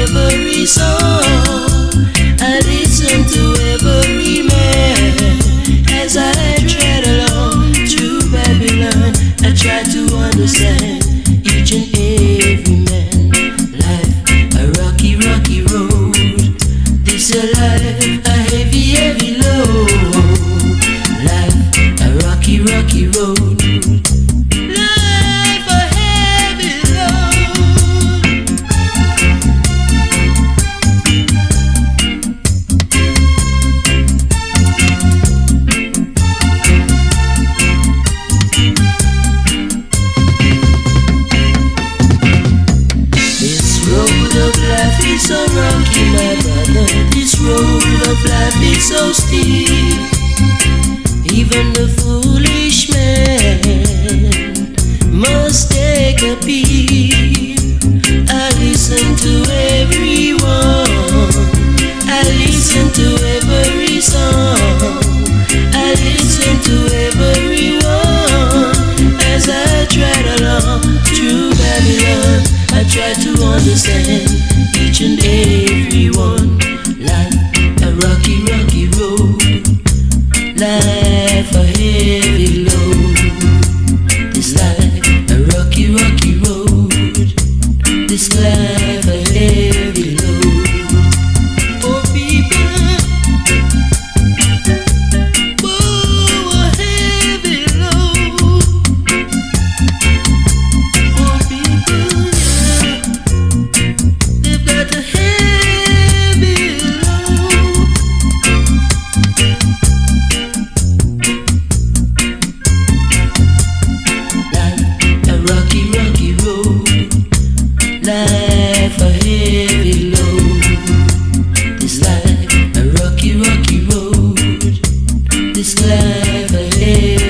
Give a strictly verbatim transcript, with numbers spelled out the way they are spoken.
every song. I listen to every man as I tread along through Babylon. I try to understand each and every man. Life, a rocky, rocky road. This a life, a heavy, heavy load. Life, a rocky, rocky road. So rocky, my brother, this road of life is so steep. Even the foolish man must take a peep. I listen to everyone, I listen to every song, I listen to everyone as I tread along through Babylon. I try to understand each and every one. Life, a rocky, rocky road. Life, a heavy load. This life, a rocky, rocky road. This life, a heavy load. Oh, people, oh, a heavy load. Oh, people, yeah. They've got a heavy load. Life, a rocky, rocky road. Life, a heavy load. This life, a rocky, rocky road. This life, a heavy